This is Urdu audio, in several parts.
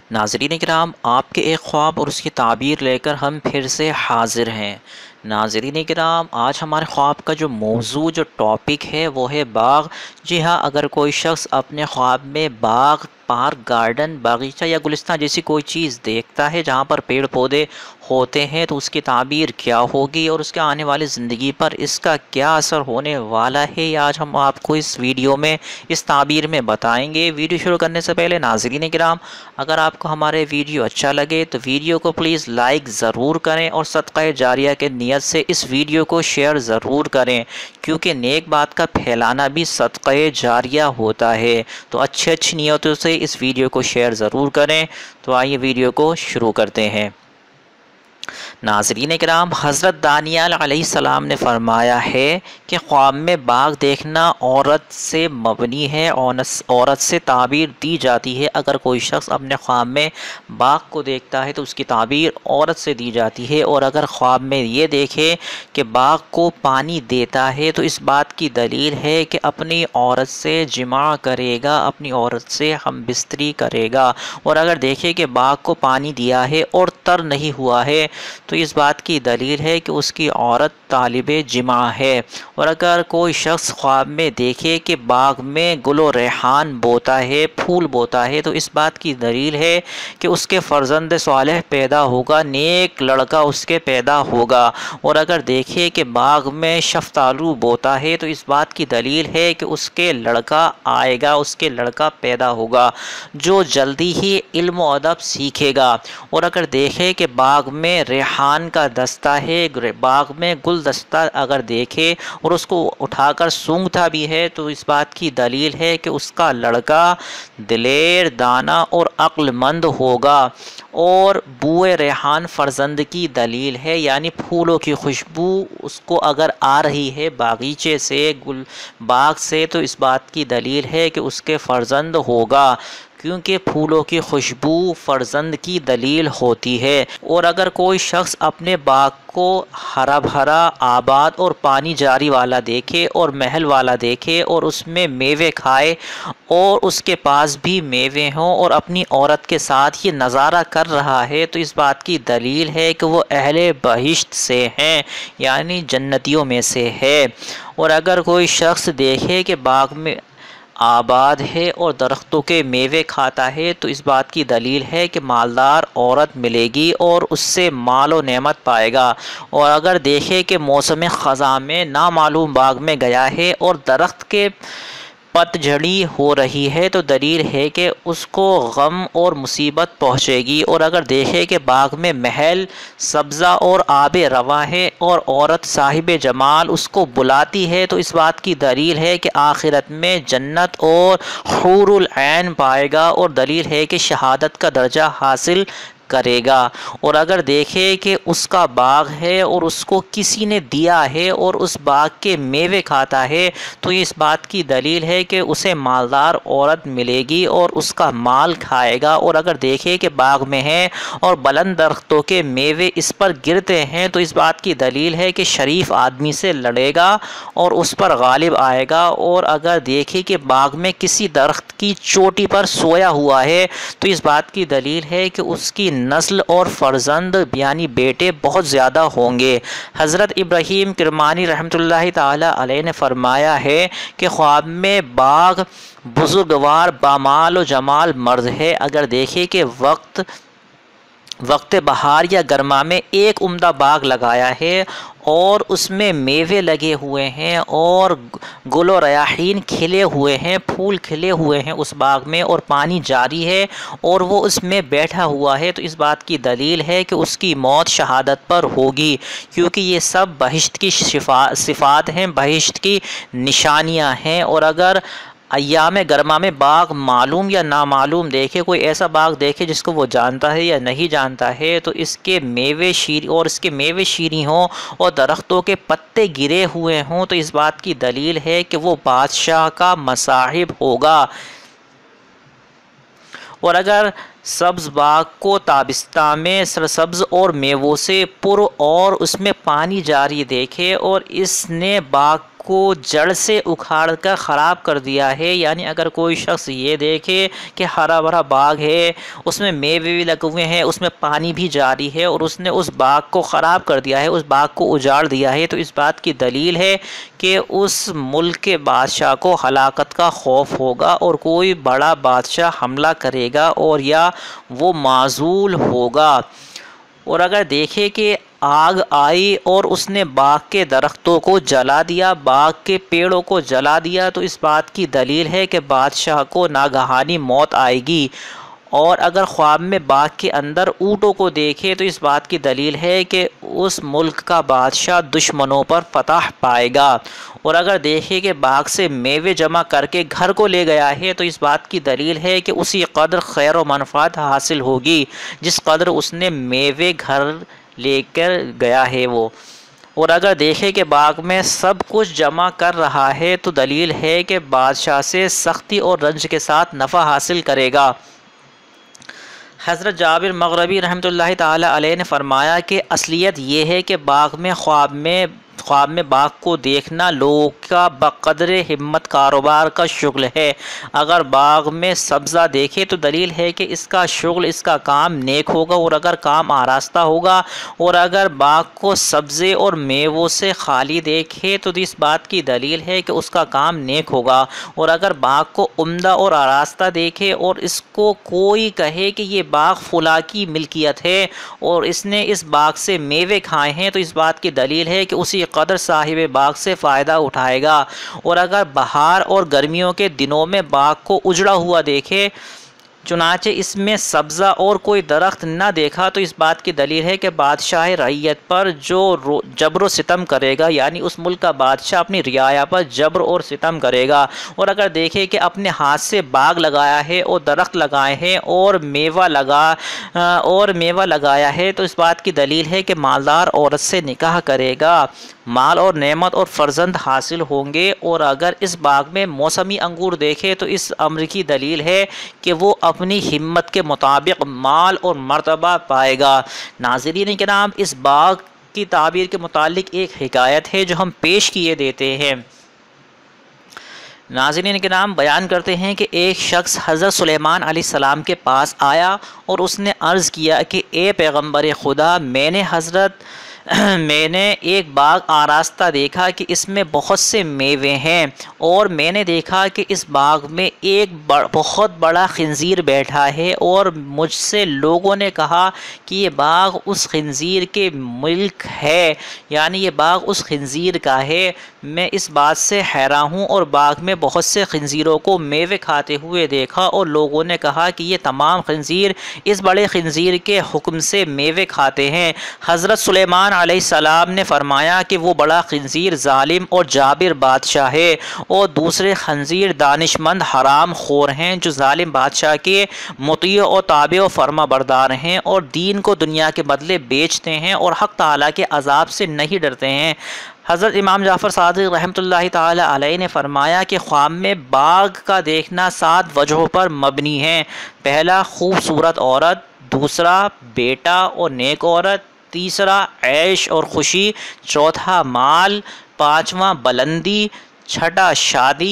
ناظرین کرام، آپ کے ایک خواب اور اس کی تعبیر لے کر ہم پھر سے حاضر ہیں۔ ناظرین کرام، آج ہمارے خواب کا جو موضوع جو ٹاپک ہے وہ ہے باغ۔ جی ہاں، اگر کوئی شخص اپنے خواب میں باغ، پارک، گارڈن، باغیچہ یا گلستان جیسی کوئی چیز دیکھتا ہے جہاں پر پیڑ پودے ہوتے ہیں تو اس کی تعبیر کیا ہوگی اور اس کے آنے والی زندگی پر اس کا کیا اثر ہونے والا ہے، یہ آج ہم آپ کو اس ویڈیو میں اس تعبیر میں بتائیں گے۔ ویڈیو شروع کرنے سے پہلے ناظرین کرام، اگر آپ کو ہمارے ویڈیو اچھا لگے تو ویڈیو کو پلیز لائک ضرور کریں اور صدقہ جاریہ کے نیت سے اس ویڈیو کو شیئر ضرور کریں، کیونکہ نیک بات کا پھیلانا بھی صدقہ جاریہ ہوتا ہے۔ تو اچھی نیتوں سے اس ویڈیو کو شیئر ضرور کریں۔ تو آئیے ویڈیو کو شروع کرتے ہیں۔ ناظرین کرام، حضرت دانیال علیہ السلام نے فرمایا ہے کہ خواب میں باغ دیکھنا عورت سے مبنی ہے، عورت سے تعبیر دی جاتی ہے۔ اگر کوئی شخص اپنے خواب میں باغ کو دیکھتا ہے تو اس کی تعبیر عورت سے دی جاتی ہے، اور اگر خواب میں یہ دیکھے کہ باغ کو پانی دیتا ہے تو اس بات کی دلیل ہے کہ اپنی عورت سے جماع کرے گا، اپنی عورت سے ہم بستری کرے گا۔ اور اگر دیکھے کہ باغ کو پانی دیا ہے اور تر نہیں ہوا ہے تو اس بات کی دلیل ہے کہ اس کی عورت طالب جماع ہے۔ اور اگر کوئی شخص خواب میں دیکھے کہ باغ میں گل و ریحان بوتا ہے، پھول بوتا ہے، تو اس بات کی دلیل ہے کہ اس کے فرزند صالح پیدا ہوگا، نیک لڑکا اس کے پیدا ہوگا۔ اور اگر دیکھے کہ باغ میں شفتالو بوتا ہے تو اس بات کی دلیل ہے کہ اس کے لڑکا آئے گا، اس کے لڑکا پیدا ہوگا جو جلدی ہی علم و ادب سیکھے گا۔ اور اگر دیکھے کہ باغ میں ریحان کا دستہ ہے، باغ میں گل دستہ اگر دیکھے اور اس کو اٹھا کر سونگھتا بھی ہے تو اس بات کی دلیل ہے کہ اس کا لڑکا دلیر، دانا اور عقل مند ہوگا۔ اور بوئے ریحان فرزند کی دلیل ہے، یعنی پھولوں کی خوشبو اس کو اگر آ رہی ہے باغیچے سے، باغ سے، تو اس بات کی دلیل ہے کہ اس کے فرزند ہوگا، کیونکہ پھولوں کی خوشبو فرزند کی دلیل ہوتی ہے۔ اور اگر کوئی شخص اپنے باغ کو ہرا بھرا، آباد اور پانی جاری والا دیکھے اور محل والا دیکھے اور اس میں میوے کھائے اور اس کے پاس بھی میوے ہوں اور اپنی عورت کے ساتھ یہ نظارہ کر رہا ہے تو اس بات کی دلیل ہے کہ وہ اہل بہشت سے ہیں، یعنی جنتیوں میں سے ہے۔ اور اگر کوئی شخص دیکھے کہ باغ میں آباد ہے اور درختوں کے میوے کھاتا ہے تو اس بات کی دلیل ہے کہ مالدار عورت ملے گی اور اس سے مال و نعمت پائے گا۔ اور اگر دیکھے کہ موسم خزاں میں نامعلوم باغ میں گیا ہے اور درخت کے پت جھڑی ہو رہی ہے تو دلیل ہے کہ اس کو غم اور مصیبت پہنچے گی۔ اور اگر دیکھے کہ باغ میں محل سبزہ اور آب رواں ہے اور عورت صاحب جمال اس کو بلاتی ہے تو اس بات کی دلیل ہے کہ آخرت میں جنت اور حور العین پائے گا، اور دلیل ہے کہ شہادت کا درجہ حاصل کرے گا۔ اور اگر دیکھے کہ اس کا باغ ہے اور اس کو کسی نے دیا ہے اور اس باغ کے میوے کھاتا ہے تو اس بات کی دلیل ہے کہ اسے مالدار عورت ملے گی اور اس کا مال کھائے گا۔ اور اگر دیکھے کہ باغ میں ہے اور بلند درختوں کے میوے اس پر گرتے ہیں تو اس بات کی دلیل ہے کہ شریف آدمی سے لڑے گا اور اس پر غالب آئے گا۔ اور اگر دیکھے کہ باغ میں کسی درخت کی چوٹی پر سویا ہوا ہے تو اس بات کی دلیل ہے کہ اس کی نسل اور فرزند یعنی بیٹے بہت زیادہ ہوں گے۔ حضرت ابراہیم کرمانی رحمۃ اللہ تعالی علیہ نے فرمایا ہے کہ خواب میں باغ بزرگوار بامال و جمال مرد ہے۔ اگر دیکھے کہ وقت بہار یا گرما میں ایک عمدہ باغ لگایا ہے اور اس میں میوے لگے ہوئے ہیں اور گل و ریاحین کھلے ہوئے ہیں، پھول کھلے ہوئے ہیں اس باغ میں، اور پانی جاری ہے اور وہ اس میں بیٹھا ہوا ہے تو اس بات کی دلیل ہے کہ اس کی موت شہادت پر ہوگی، کیونکہ یہ سب بہشت کی صفات ہیں، بہشت کی نشانیاں ہیں۔ اور اگر ایام گرما میں باغ معلوم یا نامعلوم دیکھے، کوئی ایسا باغ دیکھے جس کو وہ جانتا ہے یا نہیں جانتا ہے، تو اس کے میوے شیریں ہوں اور درختوں کے پتے گرے ہوئے ہوں تو اس بات کی دلیل ہے کہ وہ بادشاہ کا مصاحب ہوگا۔ اور اگر سبز باغ کو تابستان میں سرسبز اور میووں سے پر اور اس میں پانی جاری دیکھے اور اس نے باغ کو جڑ سے اکھاڑ کر خراب کر دیا ہے۔ یعنی اگر کوئی شخص یہ دیکھے کہ ہرا بھرا باغ ہے، اس میں میوے بھی لگے ہوئے ہیں، اس میں پانی بھی جاری ہے، اور اس نے اس باغ کو خراب کر دیا ہے، اس باغ کو اجاڑ دیا ہے، تو اس بات کی دلیل ہے کہ اس ملک کے بادشاہ کو ہلاکت کا خوف ہوگا، اور کوئی بڑا بادشاہ حملہ کرے گا اور یا وہ معزول ہوگا۔ اور اگر دیکھے کہ آگ آئی اور اس نے باغ کے درختوں کو جلا دیا، باغ کے پیڑوں کو جلا دیا، تو اس بات کی دلیل ہے کہ بادشاہ کو ناگہانی موت آئے گی۔ اور اگر خواب میں باغ کے اندر اونٹوں کو دیکھے تو اس بات کی دلیل ہے کہ اس ملک کا بادشاہ دشمنوں پر فتح پائے گا۔ اور اگر دیکھے کہ باغ سے میوے جمع کر کے گھر کو لے گیا ہے تو اس بات کی دلیل ہے کہ اسی قدر خیر و منفعت حاصل ہوگی جس قدر اس نے میوے گھر لے کر گیا ہے وہ۔ اور اگر دیکھے کہ باغ میں سب کچھ جمع کر رہا ہے تو دلیل ہے کہ بادشاہ سے سختی اور رنج کے ساتھ نفع حاصل کرے گا۔ حضرت جابر مغربی رحمۃ اللہ تعالی علیہ نے فرمایا کہ اصلیت یہ ہے کہ باغ میں خواب میں باغ کو دیکھنا لوگوں کا بقدر ہمت کاروبار کا شغل ہے۔ اگر باغ میں سبزہ دیکھے تو دلیل ہے کہ اس کا شغل، اس کا کام نیک ہوگا، اور اگر کام آراستہ ہوگا۔ اور اگر باغ کو سبزے اور میووں سے خالی دیکھے تو اس بات کی دلیل ہے کہ اس کا کام نیک ہوگا۔ اور اگر باغ کو عمدہ اور آراستہ دیکھے اور اس کو کوئی کہے کہ یہ باغ فلاں کی ملکیت ہے اور اس نے اس باغ سے میوے کھائے ہیں تو اس بات کی دلیل ہے کہ اسی قدر صاحب باغ سے فائدہ اٹھائے گا۔ اور اگر بہار اور گرمیوں کے دنوں میں باغ کو اجڑا ہوا دیکھے چنانچہ اس میں سبزہ اور کوئی درخت نہ دیکھا تو اس بات کی دلیل ہے کہ بادشاہ رعیت پر جو جبر و ستم کرے گا، یعنی اس ملک کا بادشاہ اپنی رعایا پر جبر اور ستم کرے گا۔ اور اگر دیکھے کہ اپنے ہاتھ سے باغ لگایا ہے اور درخت لگائے ہیں اور میوہ لگایا ہے تو اس بات کی دلیل ہے کہ مالدار عورت سے نکاح کرے گا، مال اور نعمت اور فرزند حاصل ہوں گے۔ اور اگر اس باغ میں موسمی انگور دیکھے تو اس امر کی دلیل ہے کہ وہ اپنی ہمت کے مطابق مال اور مرتبہ پائے گا۔ ناظرین کرام، اس باغ کی تعبیر کے متعلق ایک حکایت ہے جو ہم پیش کیے دیتے ہیں۔ ناظرین کرام، بیان کرتے ہیں کہ ایک شخص حضرت سلیمان علیہ السلام کے پاس آیا اور اس نے عرض کیا کہ اے پیغمبر خدا، میں نے ایک باغ آراستہ دیکھا کہ اس میں بہت سے میوے ہیں، اور میں نے دیکھا کہ اس باغ میں ایک بہت بڑا خنزیر بیٹھا ہے، اور مجھ سے لوگوں نے کہا کہ یہ باغ اس خنزیر کے ملک ہے، یعنی یہ باغ اس خنزیر کا ہے۔ میں اس بات سے حیران ہوں، اور باغ میں بہت سے خنزیروں کو میوے کھاتے ہوئے دیکھا، اور لوگوں نے کہا کہ یہ تمام خنزیر اس بڑے خنزیر کے حکم سے میوے کھاتے ہیں۔ حضرت سلیمان علیہ السلام نے فرمایا کہ وہ بڑا خنزیر ظالم اور جابر بادشاہ ہے، اور دوسرے خنزیر دانش مند حرام خور ہیں جو ظالم بادشاہ کے مطیع و تابع و فرما بردار ہیں، اور دین کو دنیا کے بدلے بیچتے ہیں، اور حق تعالیٰ کے عذاب سے نہیں ڈرتے ہیں۔ حضرت امام جعفر صادق رحمۃ اللہ تعالی علیہ نے فرمایا کہ خواب میں باغ کا دیکھنا 7 وجہوں پر مبنی ہے۔ پہلا، خوبصورت عورت، دوسرا بیٹا اور نیک عورت، تیسرا عیش اور خوشی، چوتھا مال، پانچواں بلندی، چھٹا شادی،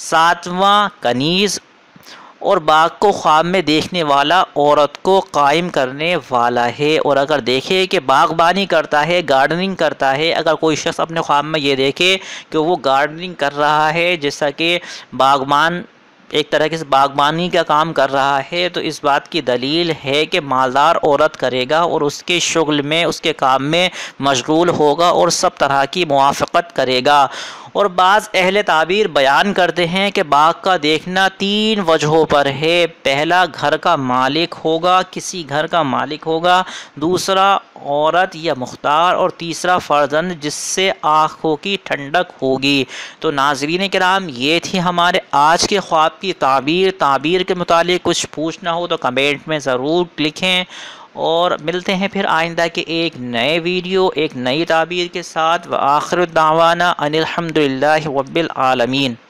ساتواں کنیز، اور باغ کو خواب میں دیکھنے والا عورت کو قائم کرنے والا ہے۔ اور اگر دیکھے کہ باغبانی کرتا ہے، گارڈننگ کرتا ہے، اگر کوئی شخص اپنے خواب میں یہ دیکھے کہ وہ گارڈننگ کر رہا ہے، جیسا کہ باغبان ایک طرح سے باغبانی کا کام کر رہا ہے، تو اس بات کی دلیل ہے کہ مالدار عورت کرے گا اور اس کے شغل میں، اس کے کام میں مشغول ہوگا اور سب طرح کی موافقت کرے گا۔ اور بعض اہل تعبیر بیان کرتے ہیں کہ باغ کا دیکھنا 3 وجہوں پر ہے۔ پہلا، گھر کا مالک ہوگا، کسی گھر کا مالک ہوگا، دوسرا عورت یا مختار، اور تیسرا فرزند جس سے آنکھوں کی ٹھنڈک ہوگی۔ تو ناظرین کرام، یہ تھی ہمارے آج کے خواب کی تعبیر کے متعلق کچھ پوچھنا ہو تو کمنٹ میں ضرور لکھیں، اور ملتے ہیں پھر آئندہ کے ایک نئے ویڈیو، ایک نئی تعبیر کے ساتھ۔ وآخر دعوانا ان الحمدللہ رب العالمین۔